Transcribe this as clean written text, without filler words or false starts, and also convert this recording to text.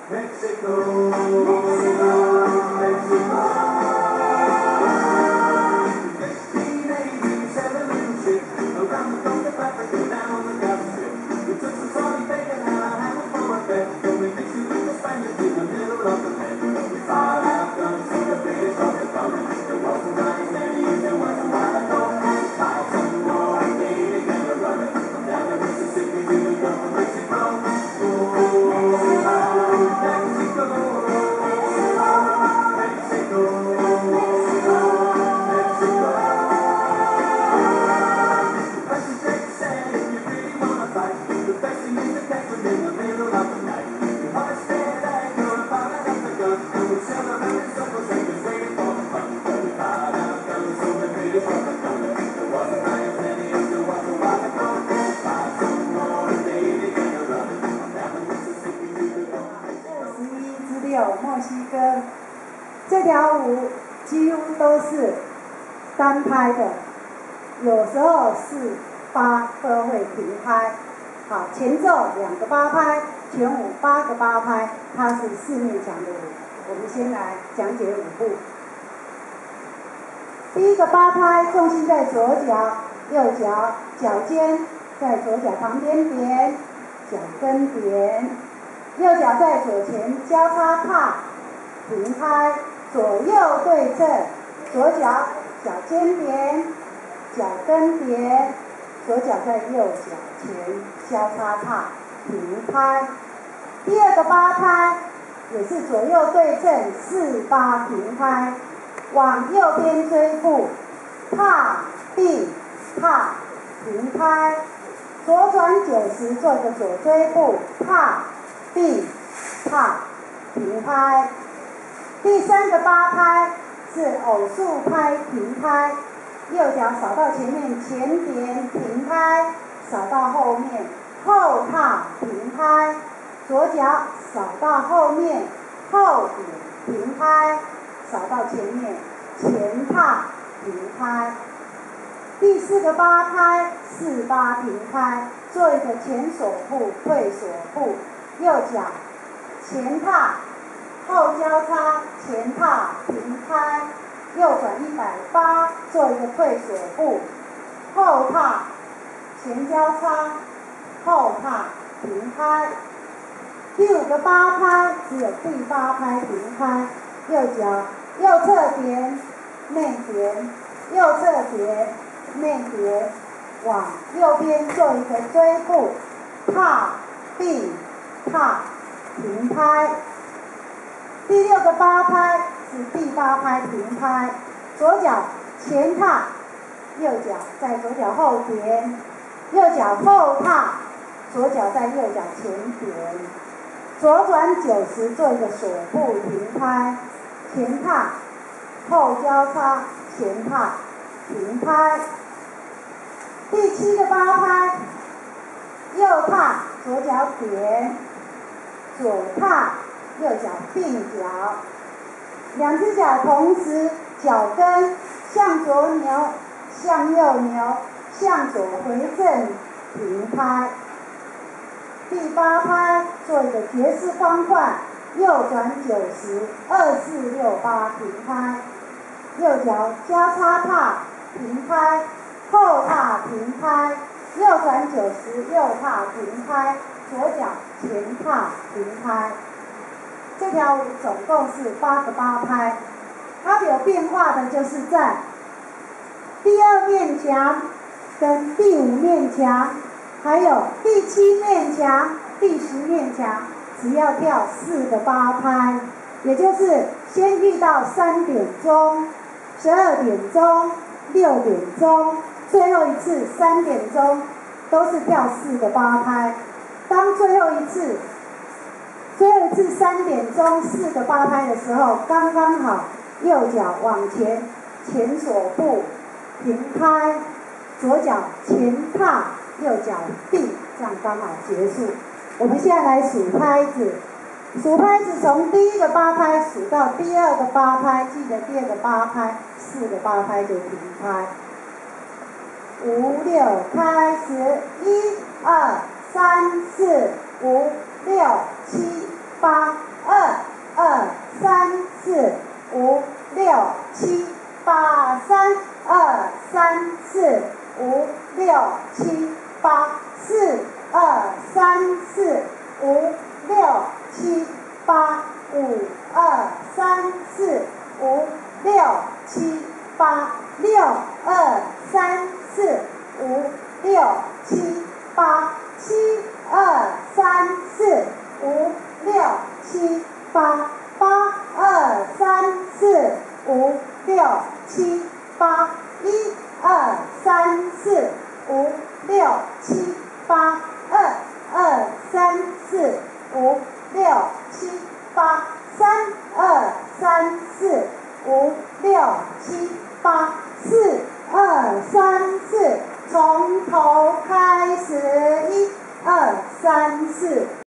墨西哥这条舞几乎都是单拍的，有时候4、8都会平拍。好，前奏2个8拍，全舞8个8拍，它是4面墙的舞。我们先来讲解舞步。第一个8拍，重心在左脚，右脚脚尖在左脚旁边点，脚跟点，右脚在左前交叉踏，平拍，左右对称，左脚脚尖点，脚跟点，左脚在右脚前交叉踏，平拍。第二个8拍也是左右对称，4、8平拍，往右边追步，踏并踏平拍，左转90做一个左追步，踏并踏平拍。第3个8拍是偶数拍平拍，右脚扫到前面前点平拍，扫到后面后踏平拍，左脚扫到后面后点平拍，扫到前面前踏平拍。第4个8拍4、8平拍，做一个前锁步退锁步，右脚前踏后交叉前踏平拍，右转180做一个退锁步，后踏前交叉后踏平拍。第5个8拍只有第8拍平拍，右脚右侧点内点，右侧点内点，往右边做一个追步，踏并踏平拍。第6个8拍是第8拍平拍，左脚前踏，右脚在左脚后点，右脚后踏，左脚在右脚前点，左转90做一个锁步平拍，前踏后交叉前踏平拍。第7个8拍，右踏左脚点，左踏右脚并脚，两只脚同时脚跟向左扭，向右扭，向左回正平拍。第8拍做一个爵士方块，右转90，24、68平拍，右脚交叉踏平拍，后踏平拍，右转90，右踏平拍，左脚前踏平拍。这条舞总共是8个8拍，它有变化的就是在第2面墙跟第5面墙，还有第7面墙、第10面墙，只要跳4个8拍，也就是先遇到3点钟、12点钟、6点钟，最后一次3点钟，都是跳4个8拍。当最后一次3点钟4个8拍的时候，刚刚好右脚往前前锁步平拍，左脚前踏，右脚并，这样刚好结束。我们现在来数拍子，数拍子从第1个8拍数到第2个8拍，记得第2个8拍4个8拍就平拍。5、6开始，1、2、3、4、5、6、7、8、2、 4、5、6、7、8，3、2、3、4、5、6、7、8，4、2、3、4、5、6、7、8，5、2、3、4、5、6、7、8，6、2、3、4、5、6、7、8，7、2、3、4、5、6、7、8，8、2、3、4、5、6、7、8，1、2、3、4、5、6、7、8，2、3、4、5、6、7、8，3、2、3、4、5、6、7、8，4、2、3、4，从头开始，1、2、3、4。